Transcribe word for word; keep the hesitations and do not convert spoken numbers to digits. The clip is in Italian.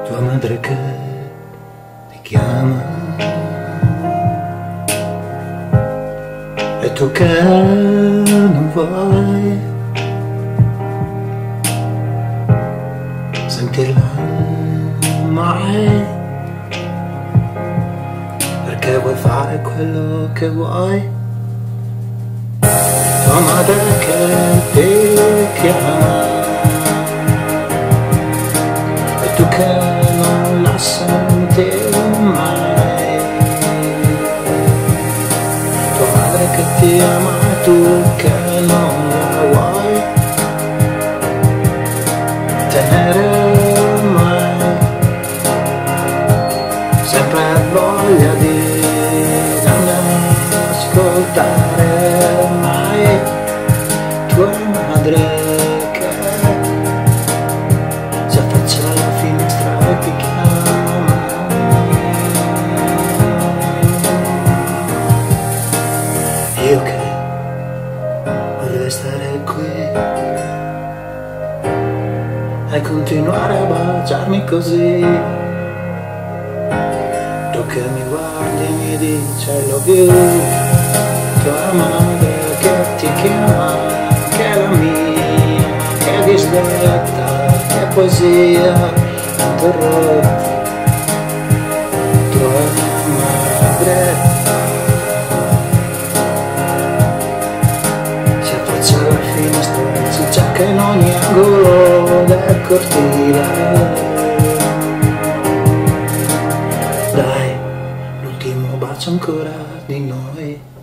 tua madre che ti chiama e tu che non vuoi sentirla mai, perché vuoi fare quello che vuoi. Tua madre che ti chiama e tu che non la senti mai. Tua madre che ti ama e tu che non la vuoi tenere mai, sempre voglia di non ascoltare mai. Tua madre che si affaccia alla finestra e ti chiama. Io che voglio restare qui e continuare a baciarmi così. Tu che mi guardi e mi dici I love you. Tua madre che ti chiama, che è la mia, che è disdetta, che è poesia interrotta. Tua madre si affaccia alla finestra, si cerca in ogni angolo del cortile. Dai, l'ultimo bacio ancora di noi.